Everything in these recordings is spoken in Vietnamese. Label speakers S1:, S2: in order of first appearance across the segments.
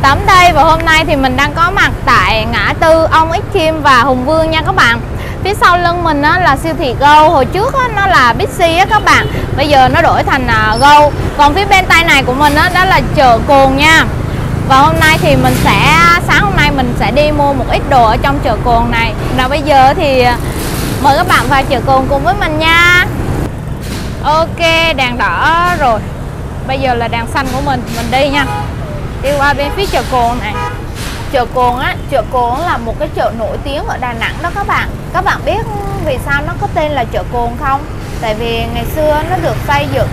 S1: Tấm đây, và hôm nay thì mình đang có mặt tại ngã tư Ông Ích Kim và Hùng Vương nha các bạn. Phía sau lưng mình á, là siêu thị Go, hồi trước á, nó là Bixi á các bạn, bây giờ nó đổi thành Go. Còn phía bên tay này của mình á, đó là chợ Cồn nha. Và hôm nay thì sáng hôm nay mình sẽ đi mua một ít đồ ở trong chợ Cồn này. Nào bây giờ thì mời các bạn vào chợ Cồn cùng với mình nha. Ok, đèn đỏ rồi, bây giờ là đèn xanh của mình đi nha. Đi qua bên phía chợ Cồn này. Chợ Cồn là một cái chợ nổi tiếng ở Đà Nẵng đó các bạn. Các bạn biết vì sao nó có tên là chợ Cồn không? Tại vì ngày xưa nó được xây dựng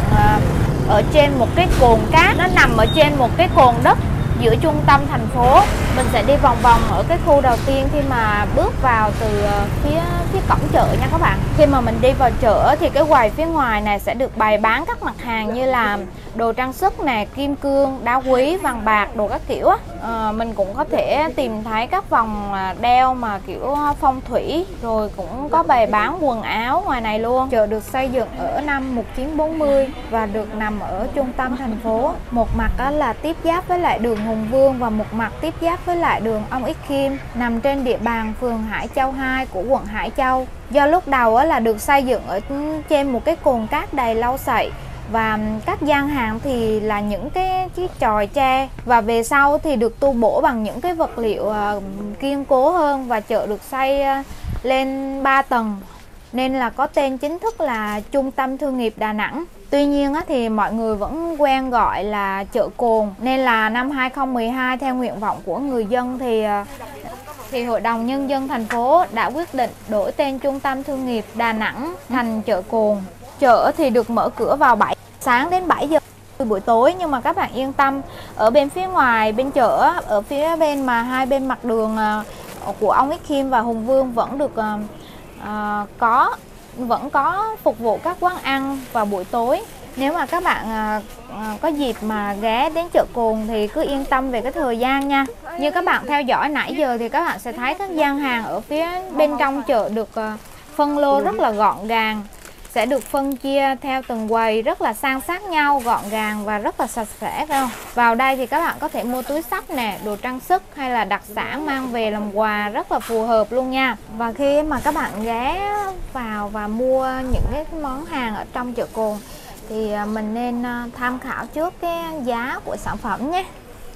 S1: ở trên một cái cồn cát, nó nằm ở trên một cái cồn đất giữa trung tâm thành phố. Mình sẽ đi vòng vòng ở cái khu đầu tiên khi mà bước vào từ phía cổng chợ nha các bạn. Khi mà mình đi vào chợ thì cái quầy phía ngoài này sẽ được bày bán các mặt hàng như là đồ trang sức nè, kim cương, đá quý, vàng bạc, đồ các kiểu á. Mình cũng có thể tìm thấy các vòng đeo mà kiểu phong thủy, rồi cũng có bày bán quần áo ngoài này luôn. Chợ được xây dựng ở năm 1940 và được nằm ở trung tâm thành phố. Một mặt là tiếp giáp với lại đường Hùng Vương và một mặt tiếp giáp với lại đường Ông Ích Kim, nằm trên địa bàn phường Hải Châu 2 của quận Hải Châu. Do lúc đầu là được xây dựng ở trên một cái cồn cát đầy lau sậy, và các gian hàng thì là những cái chiếc chòi tre, và về sau thì được tu bổ bằng những cái vật liệu kiên cố hơn, và chợ được xây lên 3 tầng nên là có tên chính thức là Trung tâm Thương nghiệp Đà Nẵng. Tuy nhiên thì mọi người vẫn quen gọi là chợ Cồn, nên là năm 2012 theo nguyện vọng của người dân thì Hội đồng Nhân dân thành phố đã quyết định đổi tên Trung tâm Thương nghiệp Đà Nẵng thành chợ Cồn. Chợ thì được mở cửa vào 7 sáng đến 7 giờ buổi tối, nhưng mà các bạn yên tâm, ở bên phía ngoài bên chợ, ở phía bên mà hai bên mặt đường của Ông Ích Kim và Hùng Vương vẫn được vẫn có phục vụ các quán ăn vào buổi tối. Nếu mà các bạn có dịp mà ghé đến chợ Cồn thì cứ yên tâm về cái thời gian nha. Như các bạn theo dõi nãy giờ thì các bạn sẽ thấy các gian hàng ở phía bên trong chợ được phân lô rất là gọn gàng, sẽ được phân chia theo từng quầy rất là san sát nhau, gọn gàng và rất là sạch sẽ, phải không? Vào đây thì các bạn có thể mua túi xách nè, đồ trang sức hay là đặc sản mang về làm quà rất là phù hợp luôn nha. Và khi mà các bạn ghé vào và mua những cái món hàng ở trong chợ Cồn thì mình nên tham khảo trước cái giá của sản phẩm nhé.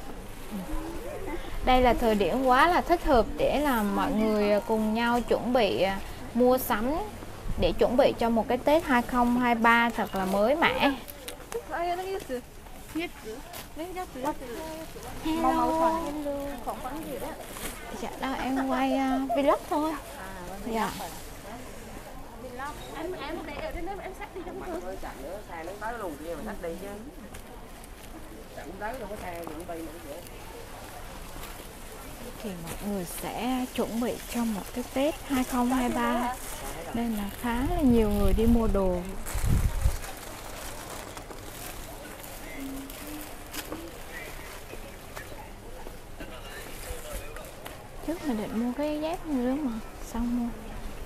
S1: Đây là thời điểm quá là thích hợp để làm mọi người cùng nhau chuẩn bị mua sắm để chuẩn bị cho một cái Tết 2023 thật là mới mẻ. Hello. Dạ đâu em quay vlog thôi. Dạ. Thì mọi người sẽ chuẩn bị cho một cái Tết 2023 nên là khá là nhiều người đi mua đồ. Trước mình định mua cái dép nữa mà xong mua.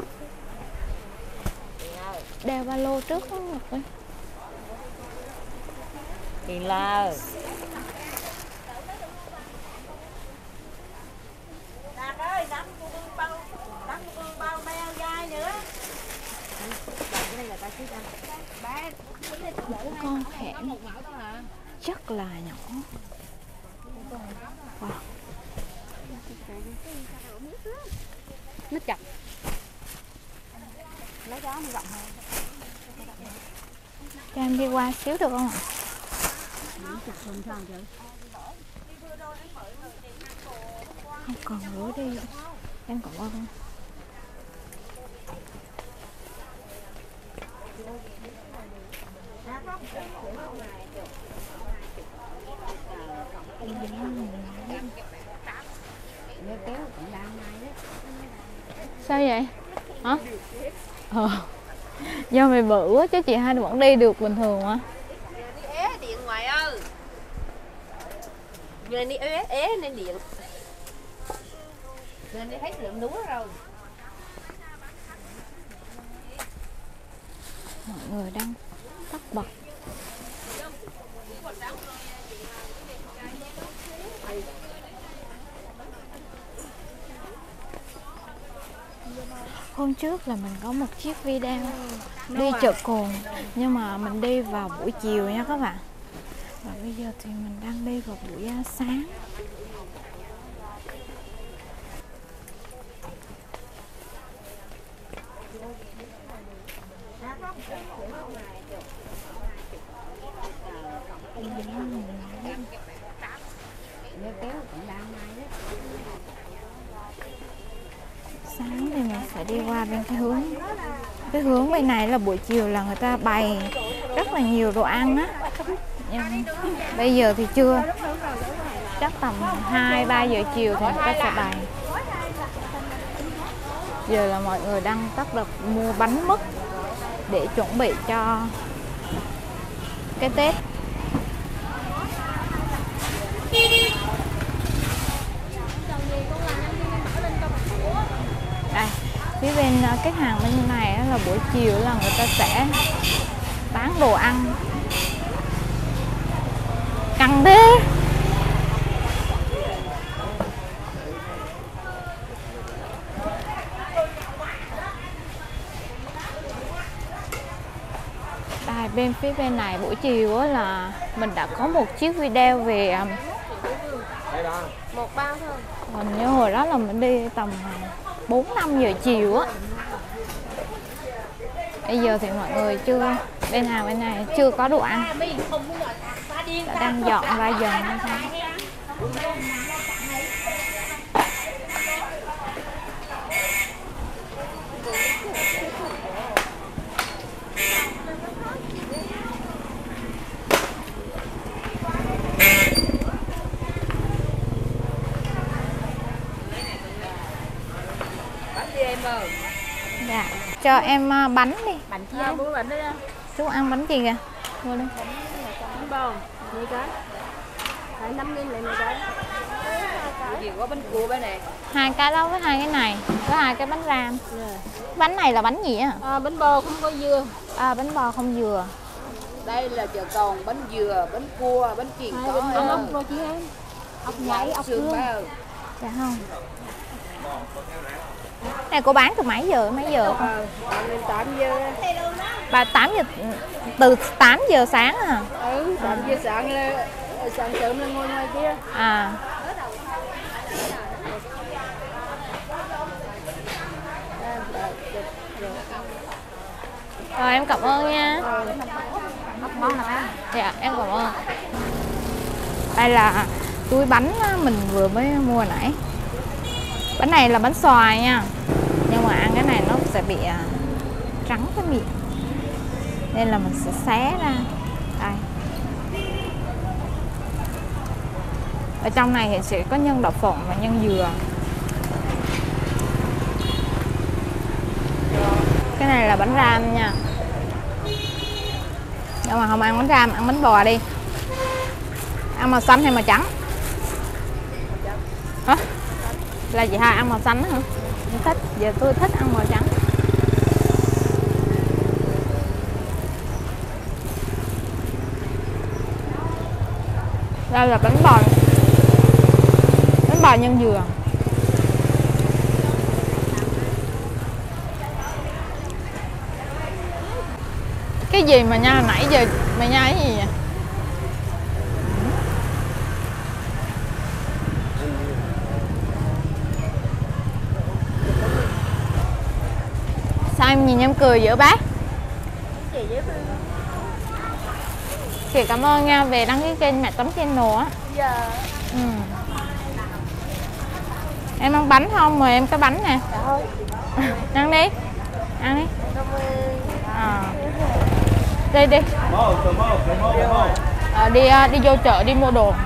S1: Đeo ba lô trước đó Ngọc ơi.
S2: Tiền lờ. Đạt ơi, nắm bao beo dai nữa.
S1: Con hẻm chắc là nhỏ. Wow.
S2: Nó chặt. Lấy đó nó rộng hơn.
S1: Cho em đi qua xíu được không ạ? Không còn nữa đi. Em còn qua không? Sao vậy? Hả? Do mày bự quá chứ chị hai vẫn đi được bình thường mà.
S2: Đi ế điện ngoài ơi. Giờ đi ế nên điện. Nên đi hết lượng lúa rồi.
S1: Mọi người đang tất bật. Hôm trước là mình có một chiếc video đi chợ Cồn, nhưng mà mình đi vào buổi chiều nha các bạn. Và bây giờ thì mình đang đi vào buổi sáng. Sáng thì mình sẽ đi qua bên cái hướng bên này là buổi chiều là người ta bày rất là nhiều đồ ăn á. Nhưng bây giờ thì chưa, chắc tầm 2-3 giờ chiều thì người ta sẽ bày. Giờ là mọi người đang tất bật mua bánh mứt để chuẩn bị cho cái Tết. Đây, phía bên cái hàng bên này là buổi chiều là người ta sẽ bán đồ ăn. Căng thế. Đây, bên phía bên này buổi chiều là mình đã có một chiếc video về
S2: một bao thôi.
S1: Còn như hồi đó là mình đi tầm 4-5 giờ chiều á. Bây giờ thì mọi người chưa, bên hàng bên này chưa có đồ ăn, đang dọn ra dần. Dạ, cho em bánh đi.
S2: Bánh chi em? Mua bánh đi á.
S1: Chú ăn bánh gì kìa? Mua đi.
S2: Bánh bò, mấy cái. Phải 5.000 lại mấy cái. Gì có bánh cua bên này.
S1: 2 cái đó với 2 cái này, với 2 cái bánh ram. Bánh này là bánh gì á?
S2: Bánh bò không có dưa.
S1: Bánh bò không dừa.
S2: Đây là chợ Cồn, bánh dừa, bánh cua, bánh kiền có. Ốc rồi chị em. Ốc nhảy, ốc xương.
S1: Dạ không. Này cô bán từ mấy giờ không?
S2: 8 giờ.
S1: Bà 8 giờ, từ 8 giờ sáng à?
S2: 8 giờ sáng là sáng sớm là ngồi ngoài kia.
S1: Rồi em cảm ơn nha.
S2: Ngon hả?
S1: Dạ em cảm ơn. Đây là túi bánh mình vừa mới mua nãy. Bánh này là bánh xoài nha, nhưng mà ăn cái này nó sẽ bị trắng cái miệng, nên là mình sẽ xé ra. Đây, ở trong này thì sẽ có nhân đậu phộng và nhân dừa. Cái này là bánh ram nha, nhưng mà không ăn bánh ram, ăn bánh bò đi. Ăn màu xanh hay màu trắng? Hả? Là chị hai ăn màu xanh hả? Tôi thích, giờ tôi thích ăn màu trắng. Đây là bánh bò nhân dừa. Cái gì mà nha, nãy giờ mày nha cái gì vậy? Sao em nhìn em cười dữ bác? Chị cảm ơn nha, về đăng ký kênh Mẹ Tấm Channel á.
S2: Dạ.
S1: Em ăn bánh không? Mời em cái bánh nè.
S2: Dạ thôi.
S1: Ăn đi. Ăn đi. Đi đi. Đi vô chợ đi mua đồ.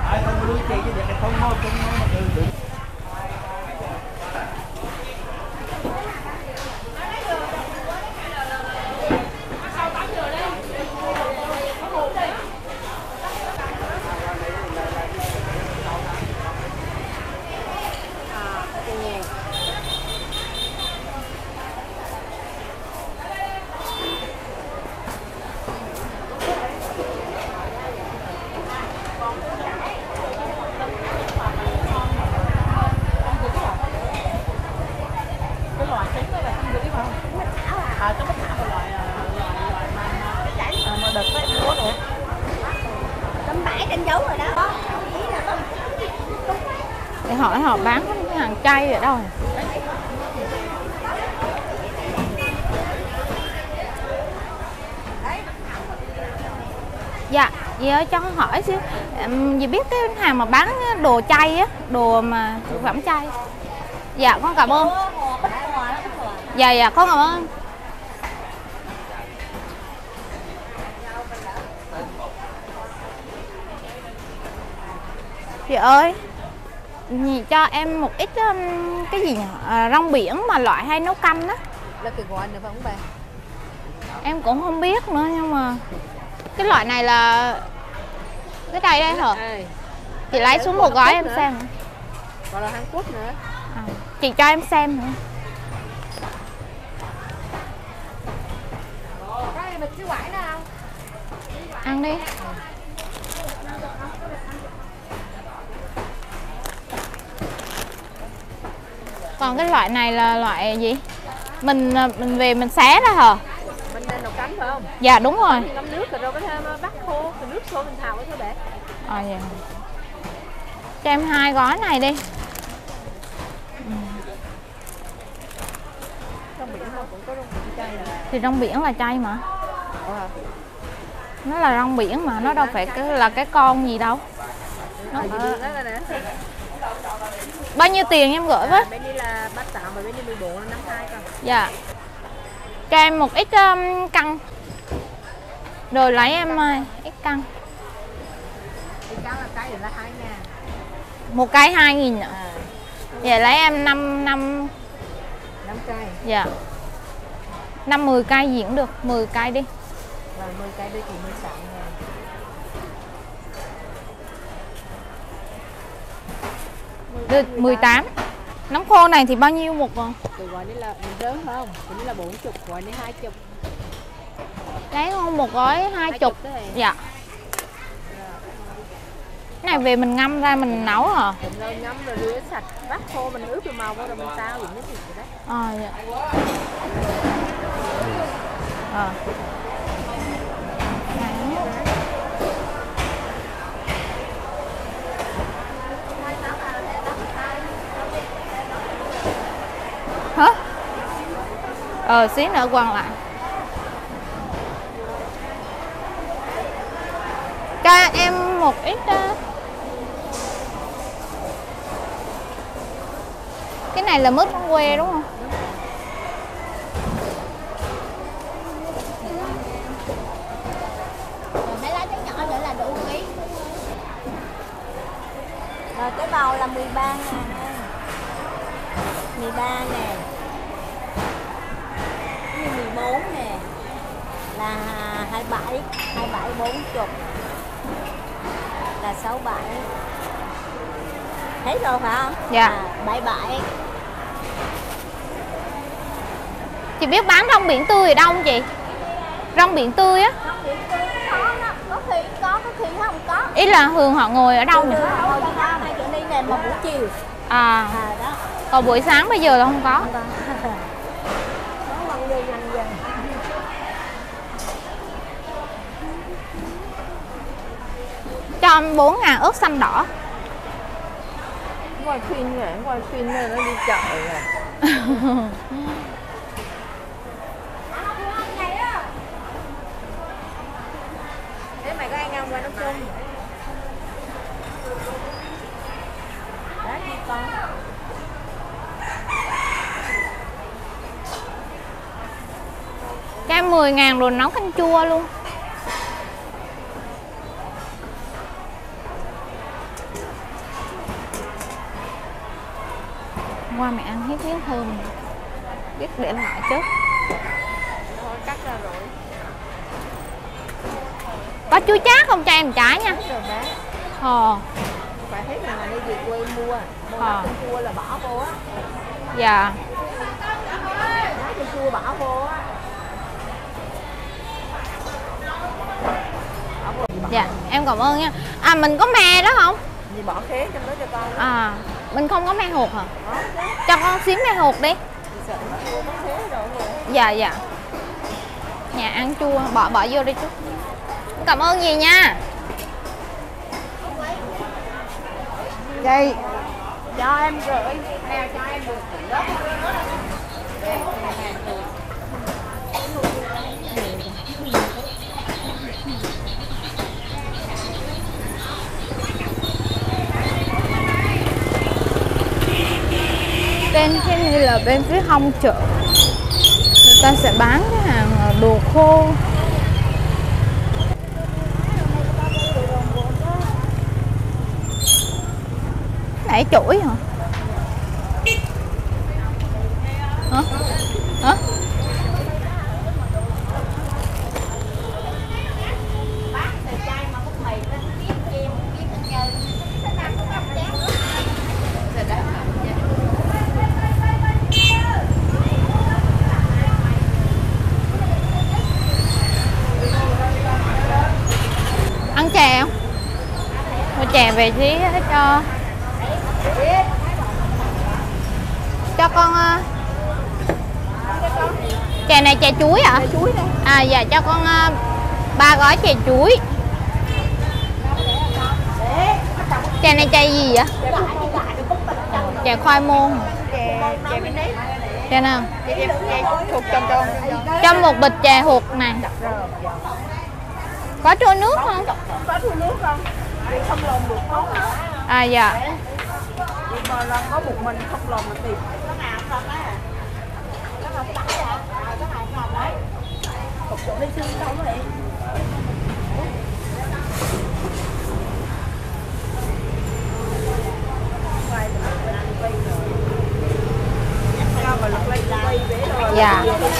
S1: hỏi họ bán cái hàng chay ở đâu. Dạ, dì ơi cho con hỏi xíu. Dì biết cái hàng mà bán đồ chay á, đồ mà thực phẩm chay. Dạ con cảm ơn. Dạ dạ con cảm ơn. Chị ơi, cho em một ít cái gì nhỉ? Rong biển mà loại hay nấu canh á.
S2: Là cái gọi nữa phải không bà?
S1: Em cũng không biết nữa nhưng mà cái loại này là cái đây hả? Chị lấy xuống một gói em xem.
S2: Còn là Hàn Quốc nữa.
S1: Chị cho em xem nữa.
S2: Đây mình chứ quải nào.
S1: Ăn đi. Còn cái loại này là loại gì? Mình về mình xé ra hả?
S2: Mình nên nấu canh phải không?
S1: Dạ đúng rồi.
S2: Ngâm nước rồi có thêm bắt khô, rồi nước sôi mình thào thôi bé.
S1: Dạ. Cho em 2 gói này đi.
S2: Rong biển không cũng có rong biển chay là.
S1: Thì rong biển là chay mà. Nó là rong biển mà, nó đâu phải là cái con gì đâu. Nó bao nhiêu tiền em gửi với?
S2: Bên đây là 38 và bên đây 14 là 52 cơ.
S1: Dạ. Cho em một ít căng. Rồi lấy em ít căng.
S2: Cái căng là cái là 2.000.
S1: Một cái 2.000 ạ. Dạ lấy em 5
S2: cây.
S1: Dạ. 5-10 cây gì cũng được, 10 cây đi.
S2: Rồi 10 cây đi thì 16.000.
S1: 18. Nấm khô này thì bao nhiêu một?
S2: Cái gói này là mình rớt không? Cái này là 40, gói này 20.
S1: Đấy không, một gói 20. Dạ. Cái này về mình ngâm ra mình nấu hả?
S2: Mình ngâm rồi rửa sạch, vắt khô mình ướp rồi màu rồi mình xào những cái thịt rồi đấy.
S1: Dạ. Hả? Xíu nữa quăng lại. Cho em một ít cái này là mứt bông que đúng không?
S3: Rồi mấy lá trái nhỏ nữa là đủ ký. Rồi cái bầu là 13.000 đây. 13 nè. 14 nè. Là 27, 40. Là 67. Thấy rồi phải không?
S1: Dạ.
S3: 77.
S1: Chị biết bán rong biển tươi ở đâu không chị? Rong biển tươi á.
S3: Rong biển tươi có đó, có khi không có.
S1: Ý là thường họ ngồi ở đâu nhỉ?
S3: Ngồi đi ra này chỗ đi nè mà buổi chiều.
S1: Đó. Còn buổi sáng bây giờ là không có.
S3: Nó vô nhanh dần.
S1: Cho em 4.000 ớt xanh đỏ.
S2: Ngoài phim này nó đi chợ rồi. Thế mày có ai ngang qua nó chung?
S3: Đó đi con.
S1: Cho em 10.000 rồi nấu canh chua luôn. Qua mẹ ăn hết miếng thơm. Biết để lại chứ.
S2: Thôi cắt ra rồi.
S1: Có chuối chát không cho em trái nha.
S2: Rồi bé.
S3: Phải hết là đi về quê mua. Mua canh chua là bỏ vô á.
S1: Dạ.
S3: Canh chua bỏ vô á.
S1: Dạ, em cảm ơn nha. Mình có me đó không?
S2: Gì bỏ khế trong đó cho con.
S1: Mình không có me hột hả? Cho con xíu me hột đi.
S2: Sợ nó chua có khế rồi.
S1: Dạ dạ. Nhà ăn chua, bỏ vô đi chút. Cảm ơn gì nha.
S2: Đây.
S3: Cho em gửi, nè cho em được lớp.
S1: Bên cái này là bên phía hông chợ, người ta sẽ bán cái hàng đồ khô. Nãy chuỗi hả? Hả? Hả? Ăn chè không? Mua chè về tí cho con chè này chè chuối hả?
S3: Chè chuối đây.
S1: À dạ cho con 3 gói chè chuối. Chè này chè gì vậy? Chè khoai môn.
S3: Chè bên đấy.
S1: Chè nào?
S3: Chè thuộc trong.
S1: Trong một bịch chè hột này. Có trôi nước không?
S3: Có trôi nước không? Vì không lòng được tốt hả?
S1: À dạ.
S3: Vì mà là có một mình không lòng mà tìm. Nó nào không á? Nó nào cái đẩy à? Cái này không đấy. Một chỗ đi xương đâu vậy?
S1: Dạ.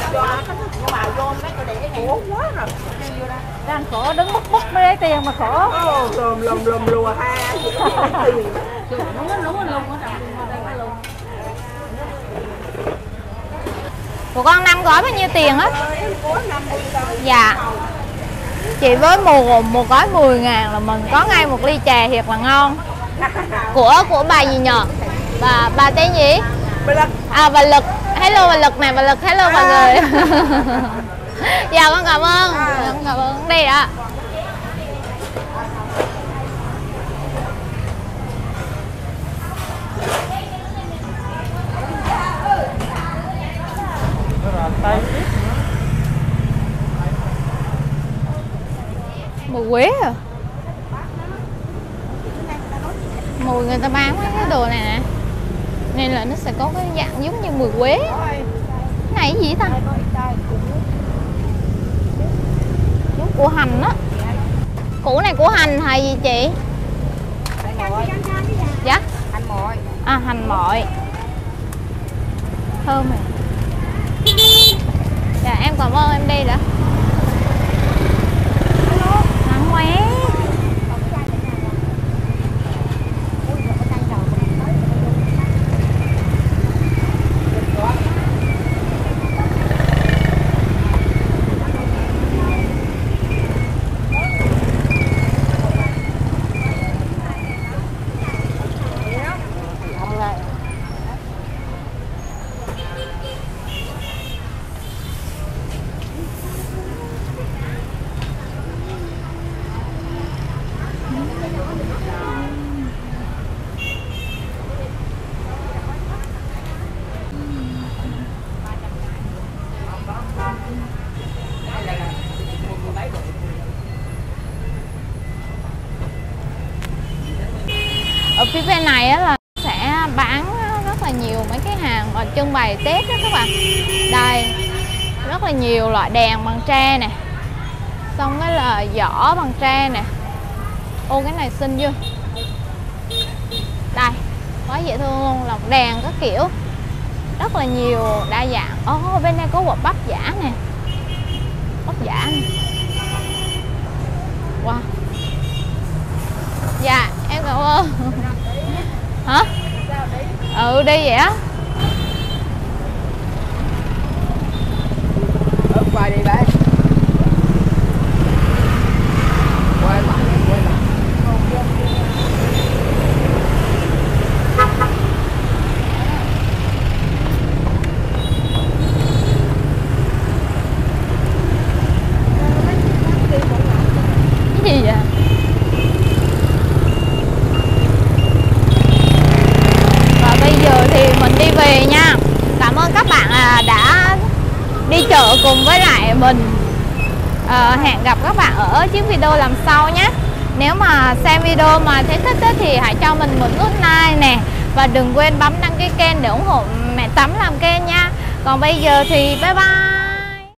S3: Khổ quá rồi.
S2: Đang khổ đứng múc mới lấy tiền mà khổ.
S3: Lùm lùa ha.
S1: Của con 5 gói bao nhiêu tiền á? Dạ. Chị với một gói 10.000 là mình có ngay một ly chè thiệt là ngon. Của bà gì nhờ? Bà tên gì?
S3: Bà Lực.
S1: À bà Lực. Hello bà Lực này, bà Lực hello mọi người. Dạ con cảm ơn. Con cảm ơn. Đây ạ. Mùi quế à? Mùi người ta bán mấy cái đồ này nè, nên là nó sẽ có cái dạng giống như mùi quế. Cái này cái gì ta? Giống củ hành á. Củ này củ hành hay gì chị? Dạ?
S3: Hành mồi.
S1: À hành mội. Thơm rồi. Dạ em cảm ơn, em đi đã. Nắng quá. Ở phía bên này á là sẽ bán rất là nhiều mấy cái hàng mà trưng bày Tết đó các bạn. Đây rất là nhiều loại đèn bằng tre nè, xong cái là giỏ bằng tre nè. Ô cái này xinh chưa? Đây quá dễ thương luôn, lọc đèn các kiểu rất là nhiều đa dạng. Ô bên đây có hộp bắp giả nè, bắp giả nè. Wow. Dạ em cảm ơn. Hả? Ừ đi vậy á.
S3: Quay đi bé. Quay lại.
S1: Cái gì vậy? đi chợ cùng với lại mình. Hẹn gặp các bạn ở chiếc video lần sau nhé. Nếu mà xem video mà thấy thích thì hãy cho mình một nút like nè, và đừng quên bấm đăng ký kênh để ủng hộ mẹ Tấm làm kênh nha. Còn bây giờ thì bye bye.